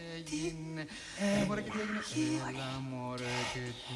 έγινε. Έλα μωρέ και τι έγινε. Έλα μωρέ και τι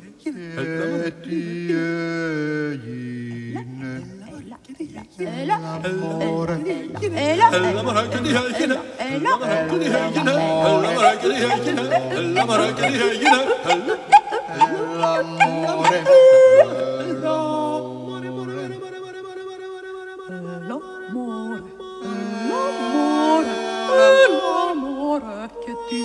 Έλα l'amore, l'amore che ti hai, l'amore che ti hai, l'amore che ti hai, l'amore che ti hai, l'amore. L'amore che ti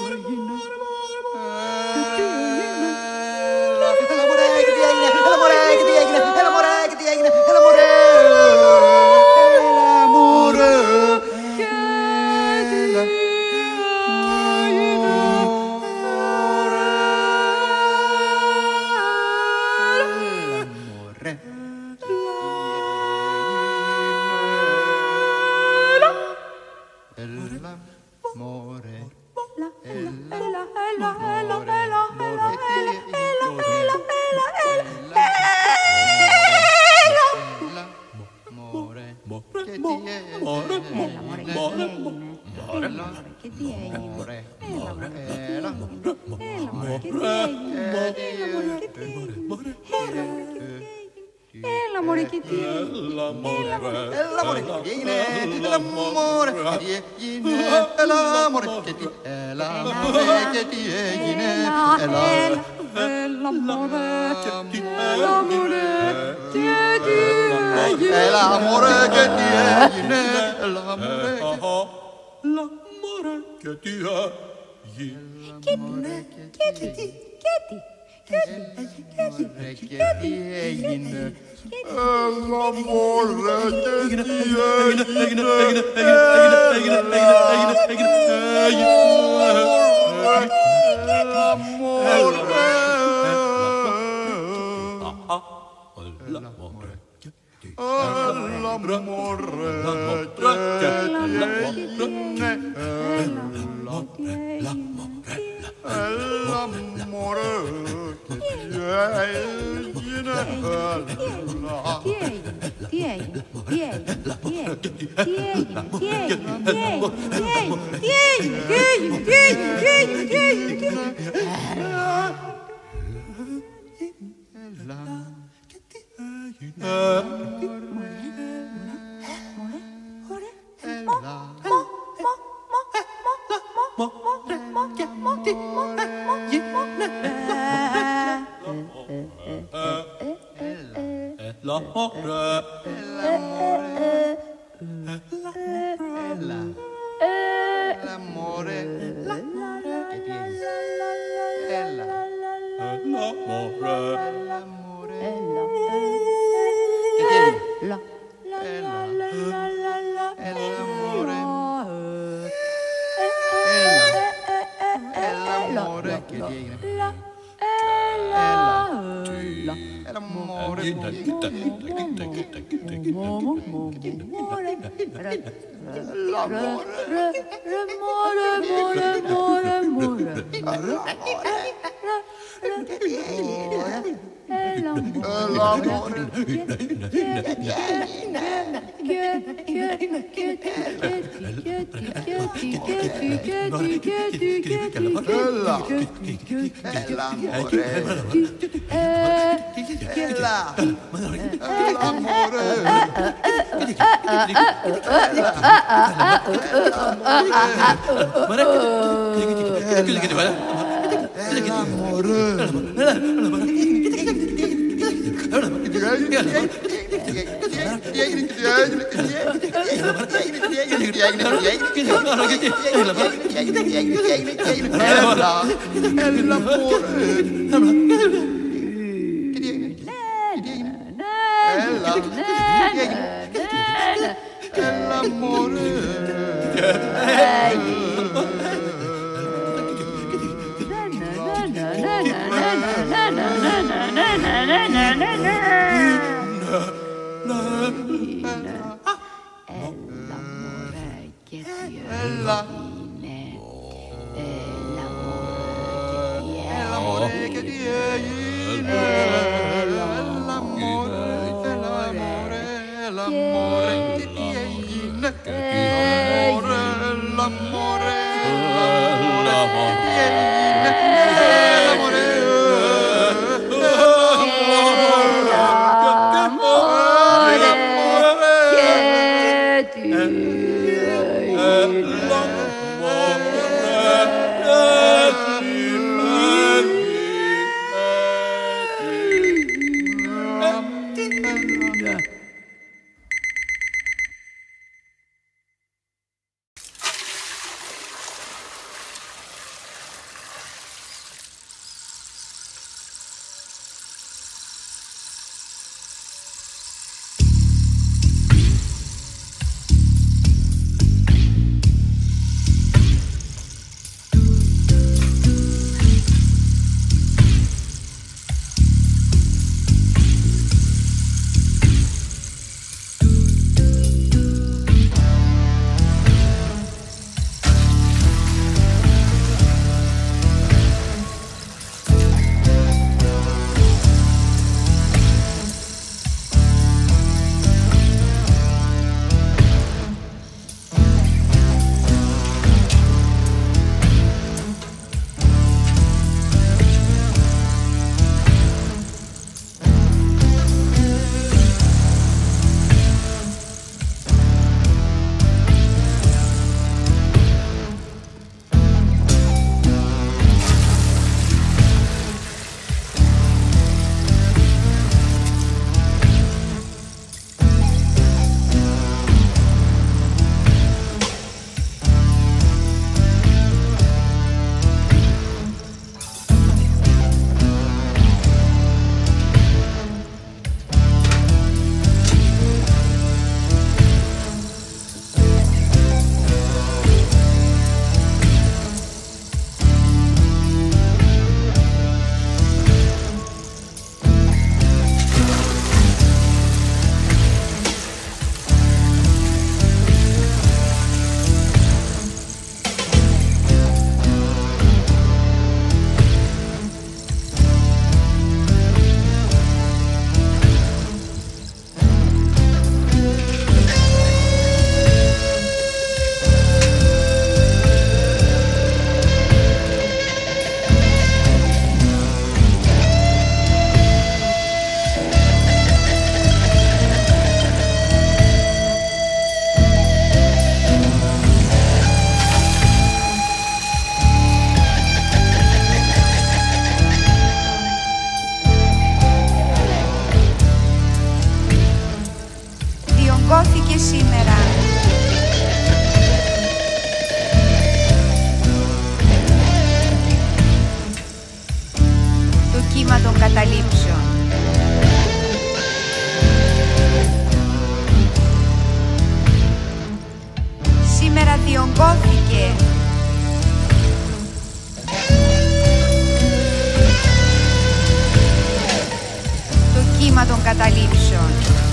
καταλήψεων.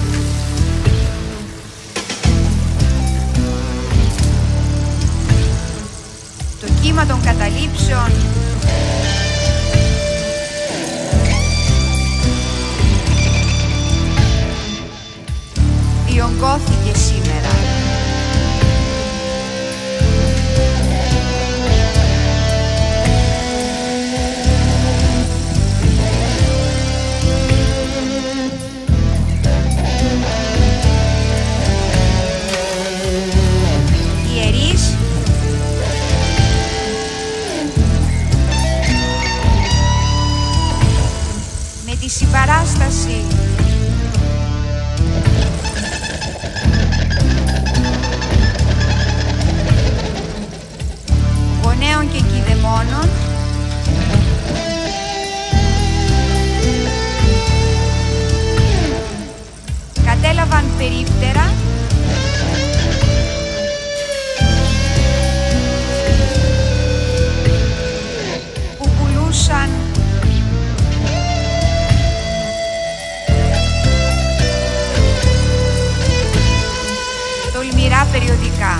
Το κύμα των καταλήψεων διωγγώθηκε σήμερα. Ιερείς με τη συμπαράσταση γονέων και κηδεμόνων κατέλαβαν περίπτερα που πουλούσαν τολμηρά περιοδικά.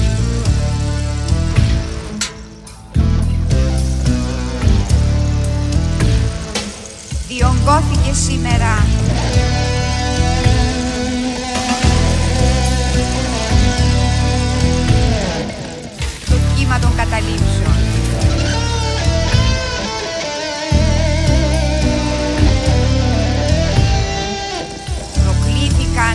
Διωγγώθηκε σήμερα το κύμα των καταλήψεων. Προκλήθηκαν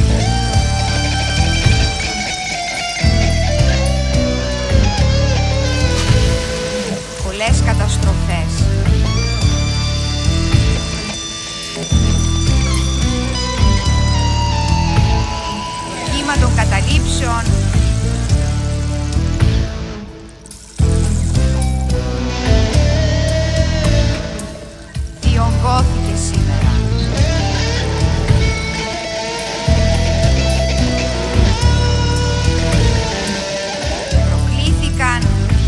πολλές καταστροφές. Το κύμα των καταλήψεων διωγγώθηκε σήμερα. Προκλήθηκαν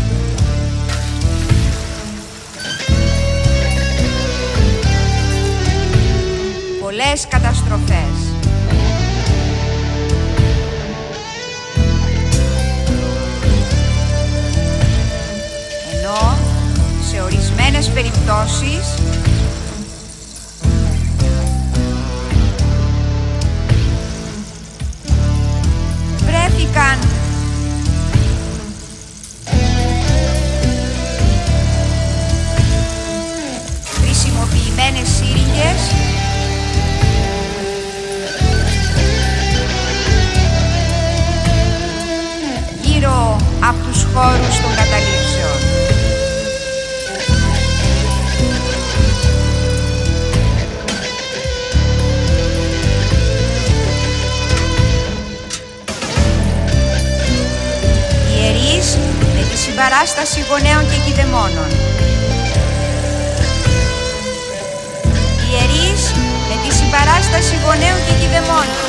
πολλές καταστροφές. Ενώ σε ορισμένες περιπτώσεις βρέθηκαν χρησιμοποιημένες σύριγγες γύρω από τους χώρους των καταλήψεων. Ιερείς με τη συμπαράσταση γονέων και κηδεμόνων. Ιερείς με τη συμπαράσταση γονέων και κηδεμόνων.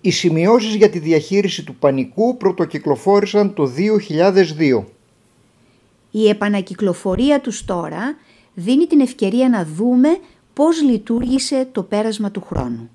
Οι σημειώσεις για τη διαχείριση του πανικού πρωτοκυκλοφόρησαν το 2002. Η επανακυκλοφορία τους τώρα δίνει την ευκαιρία να δούμε πώς λειτουργήσε το πέρασμα του χρόνου.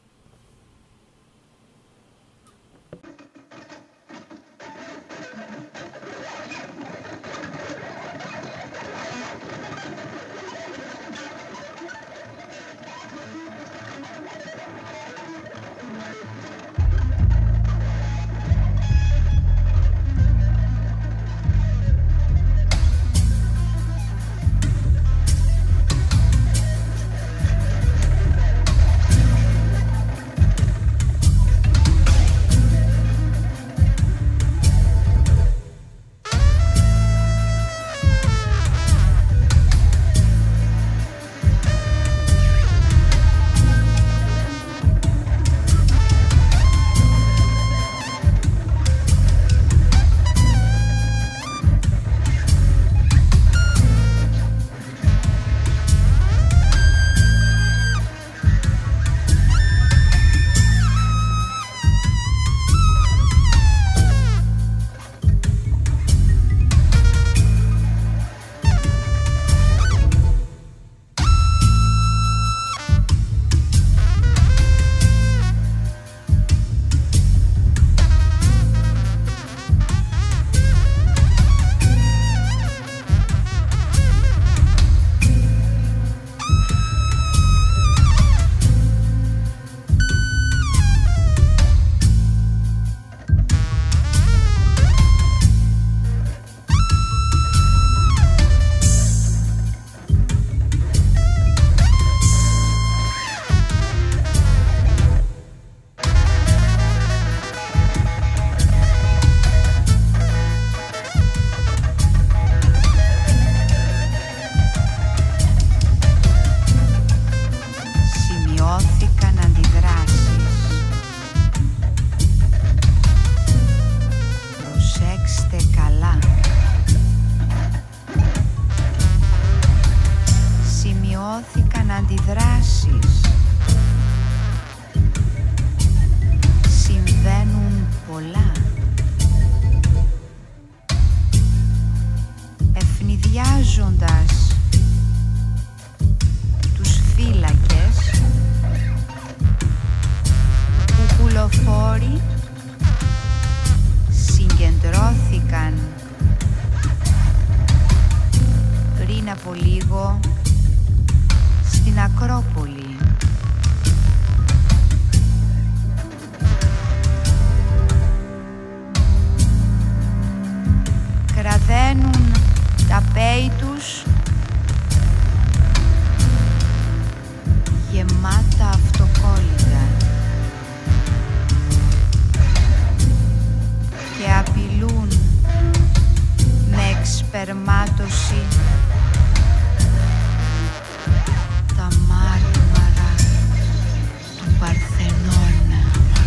Αντιδράσεις. Συμβαίνουν πολλά. Ευνηδιάζοντας τους φύλακες, κουκουλοφόροι συγκεντρώθηκαν πριν από λίγο στην Ακρόπολη. Κραδένουν τα πέη τους γεμάτα αυτοκόλλητα και απειλούν με εξπερμάτωση τα μάρμαρα του Παρθενώνα.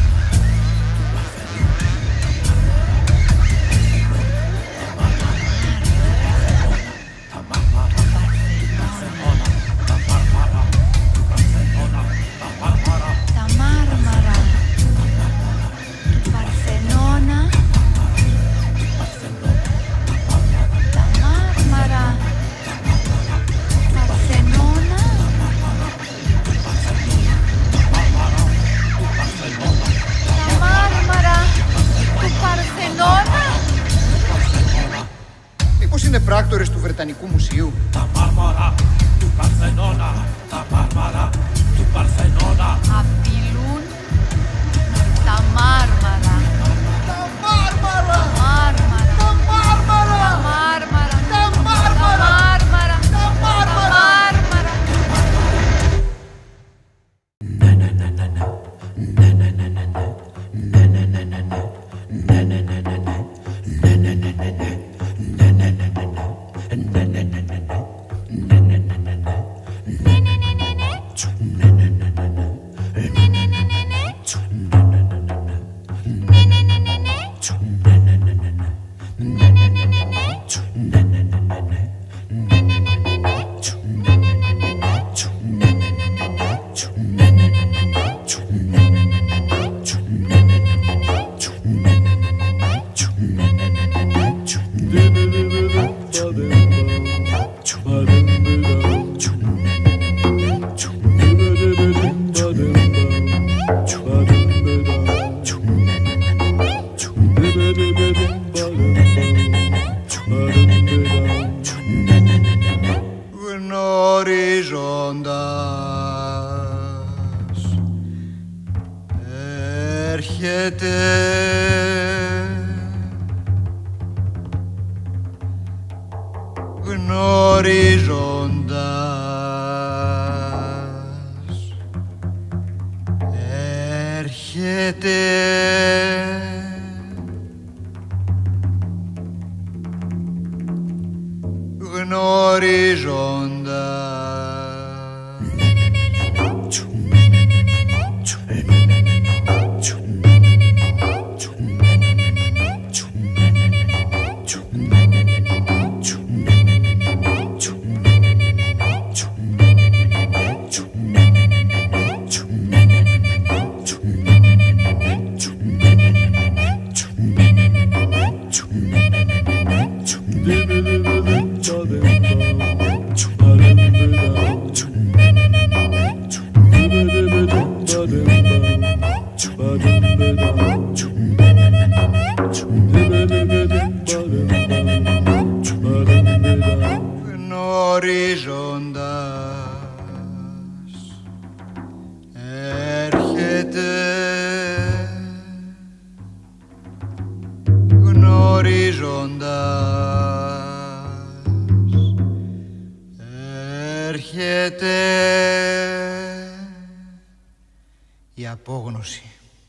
Μήπως είναι πράκτορες του Βρετανικού Μουσείου? Τα μάρμαρα του Παρθενώνα, τα μάρμαρα του Παρθενώνα. Απειλούν τα μάρμαρα. Τα μάρμαρα! Τα μάρμαρα. Τα μάρμαρα! Τα μάρμαρα. Τα μάρμαρα! Τα μάρμαρα. Ναι, ναι, ναι, ναι. έρχεται γνωρίζοντας. Έρχεται η απόγνωση.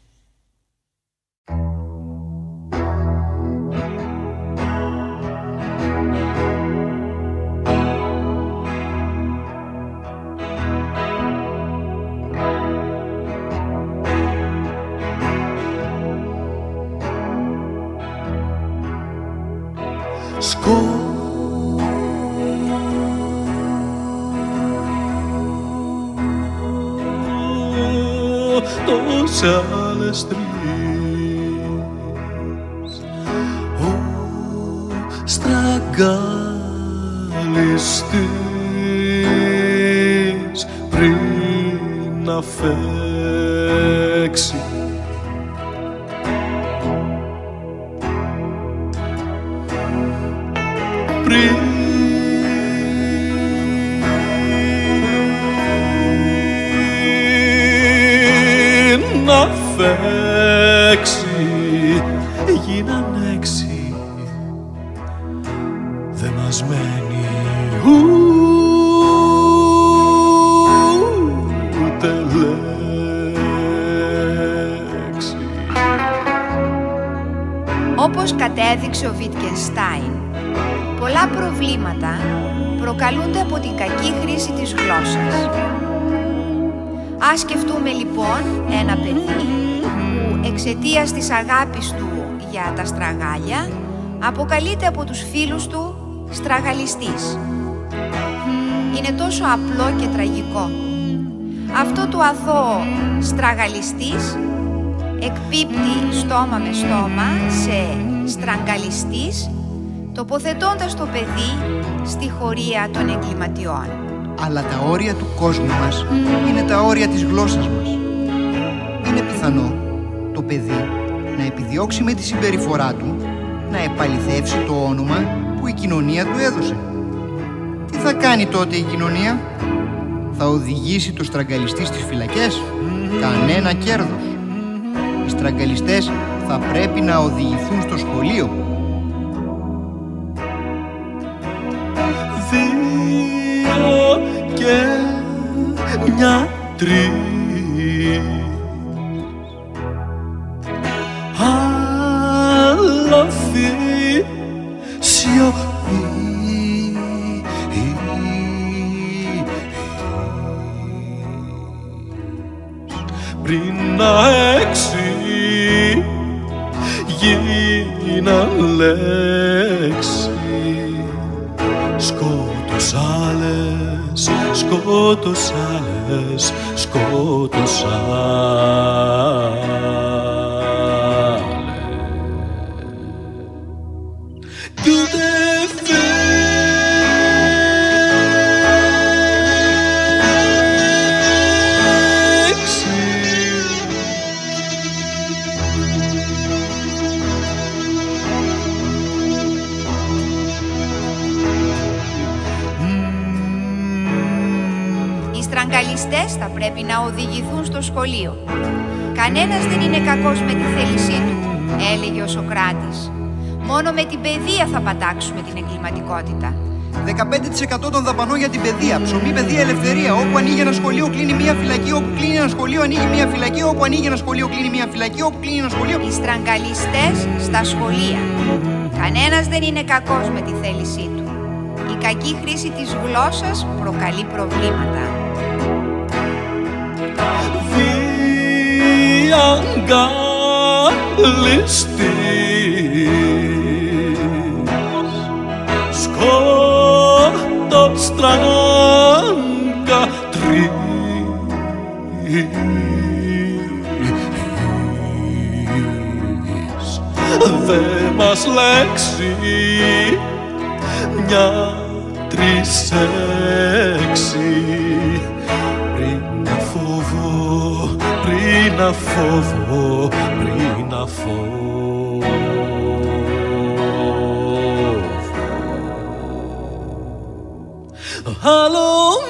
Τόσες άλλες τρεις, ο στραγγαλιστής πριν να φέξει. Πριν να φέξει, γίναν 6, δε μας μένει ούτε λέξη. Όπως κατέδειξε ο Βιτγκενστάιν, πολλά προβλήματα προκαλούνται από την κακή χρήση της γλώσσας. Ας σκεφτούμε λοιπόν ένα παιδί που εξαιτίας της αγάπης του για τα στραγάλια αποκαλείται από τους φίλους του στραγαλιστής. Είναι τόσο απλό και τραγικό. Αυτό το αθώο στραγαλιστής εκπίπτει στόμα με στόμα σε στραγγαλιστής, τοποθετώντας το παιδί στη χωρία των εγκληματιών. Αλλά τα όρια του κόσμου μας είναι τα όρια της γλώσσας μας. Είναι πιθανό το παιδί να επιδιώξει με τη συμπεριφορά του να επαληθεύσει το όνομα που η κοινωνία του έδωσε. Τι θα κάνει τότε η κοινωνία? Θα οδηγήσει το στραγγαλιστή στις φυλακές? Κανένα κέρδος. Οι στραγγαλιστές θα πρέπει να οδηγηθούν στο σχολείο. Και μια τρεις, αλωθεί σιωπή, πριν να 6 γίναν λέξη. Σκότωσάλες, σκότωσάλες, σκότωσάλες. Κι ούτε Οι στραγγαλιστές θα πρέπει να οδηγηθούν στο σχολείο. Κανένας δεν είναι κακός με τη θέλησή του, έλεγε ο Σωκράτης. Μόνο με την παιδεία θα πατάξουμε την εγκληματικότητα. 15% των δαπανών για την παιδεία. Ψωμί, παιδεία, ελευθερία. Όπου ανοίγει ένα σχολείο, κλείνει μία φυλακή. Όπου κλείνει ένα σχολείο, ανοίγει μία φυλακή. Όπου ανοίγει ένα σχολείο, κλείνει μία φυλακή. Όπου κλείνει ένα σχολείο. Οι στραγγαλιστές στα σχολεία. Κανένας δεν είναι κακός με τη θέλησή του. Η κακή χρήση της γλώσσας προκαλεί προβλήματα. Δε μας λέξει μια τρισέξη πριν να φόβω, πριν να φόβω, πριν να φόβω. Άλλο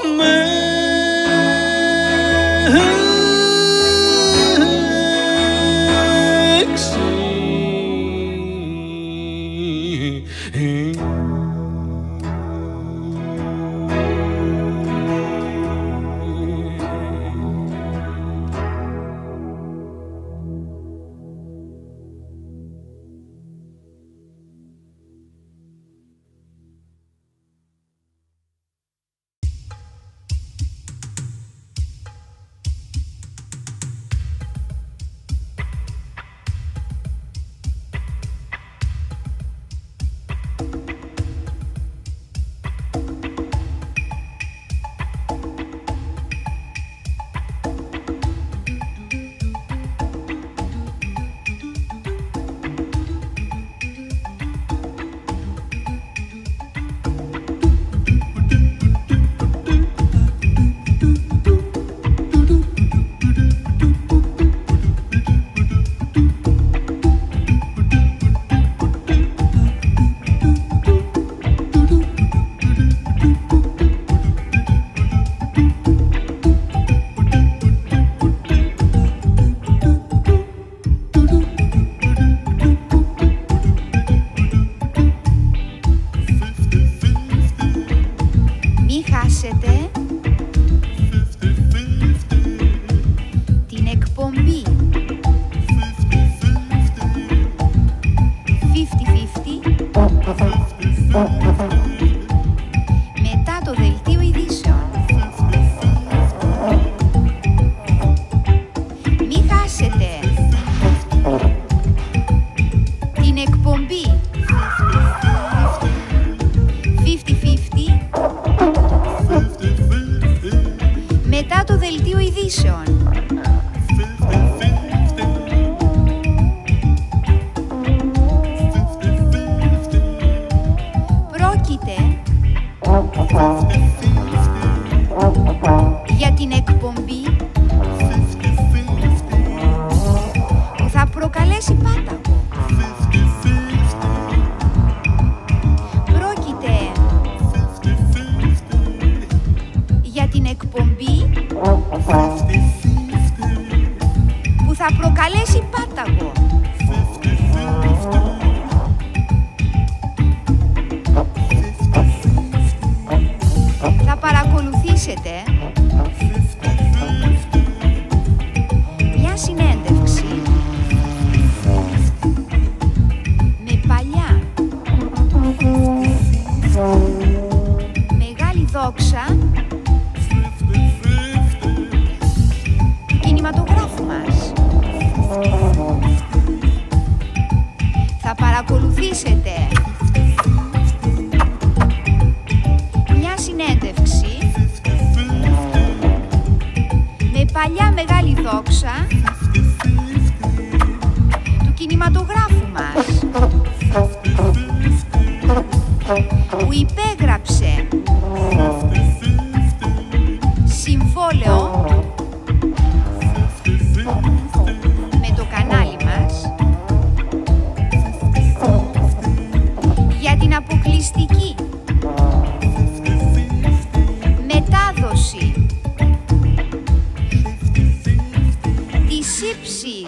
την εκπομπή 50-50 μετά το δελτίο ειδήσεων. Μη χάσετε την εκπομπή 50-50 μετά το δελτίο ειδήσεων. Πρόκειται για την εκπομπή που θα προκαλέσει πάταγο. Πρόκειται για την εκπομπή που θα προκαλέσει πάταγο. Θα παρακολουθήσετε μια συνέντευξη με παλιά μεγάλη δόξα του κινηματογράφου μας. Θα παρακολουθήσετε μια συνέντευξη με παλιά μεγάλη δόξα του κινηματογράφου μας, που υπέγραψε συμβόλαιο με το κανάλι μας για την αποκλειστική μετάδοση της ύψης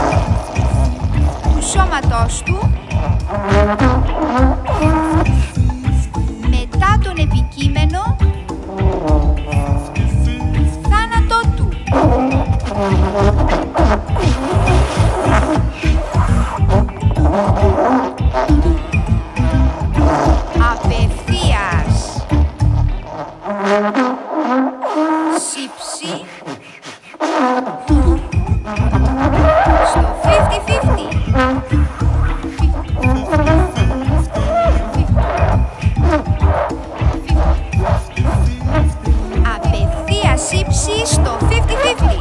του σώματός του τον επικείμενο θάνατό του. Απευθείας σύψη στο 50-50. Απευθείας σύψη στο 50-50.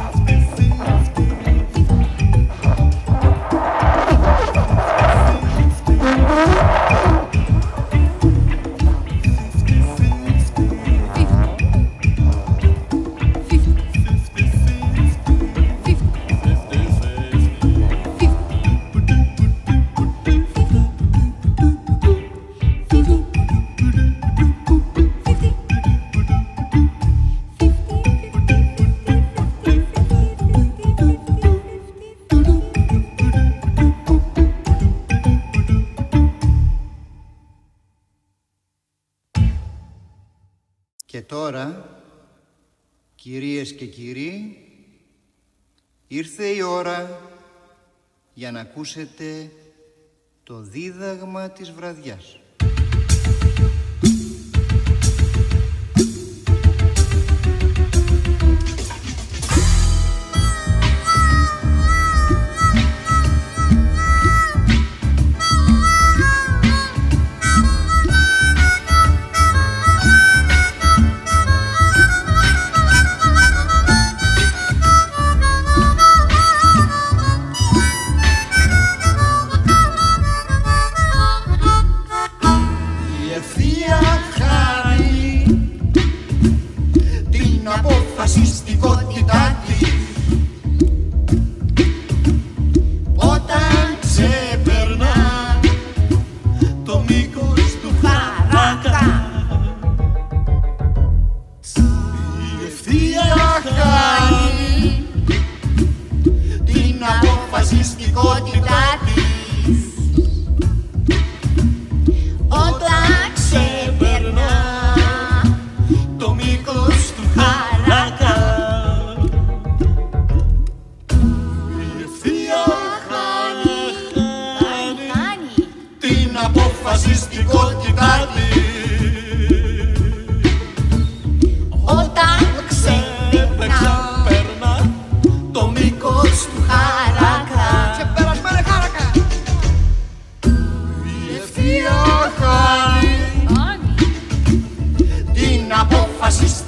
Και τώρα, κυρίες και κύριοι, ήρθε η ώρα για να ακούσετε το δίδαγμα της βραδιάς. Αποφασιστικότητά της όταν ξεπερνά το μήκος του χαράκα, η ευθεία χάνει την αποφασιστικότητά της όταν ξεπερνά το μήκος του χαράκα. Αποφασιστικότητά της όταν ξεπερνά το μήκος του χαράκα. Ξεπερασμένε χάρακα! Η ευθεία χάνει την αποφασιστικότητά